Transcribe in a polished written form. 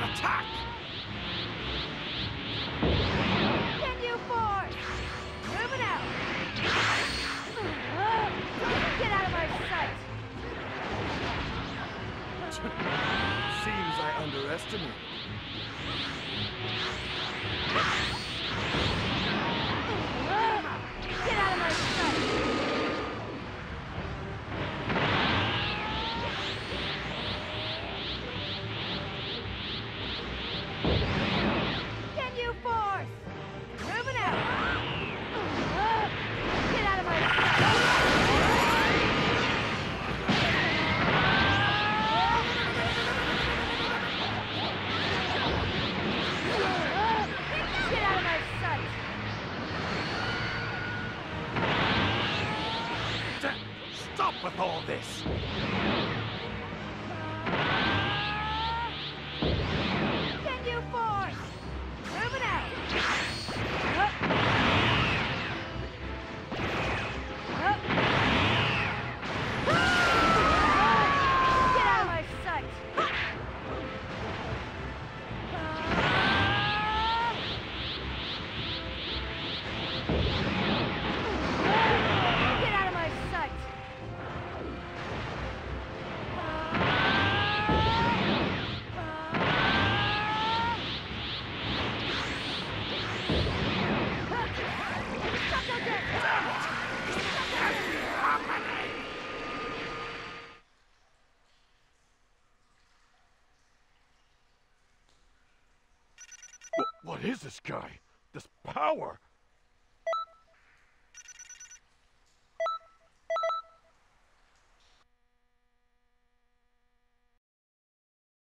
Attack! Can you force? Moving out. Get out of my sight. Seems I underestimated. Get out of my sight. Can you force? Moving out. Get out of my sight. Get out of my sight. Stop with all this! Can you force? Moving out. Get out of my sight. Get out of my sight. What is this guy? This power?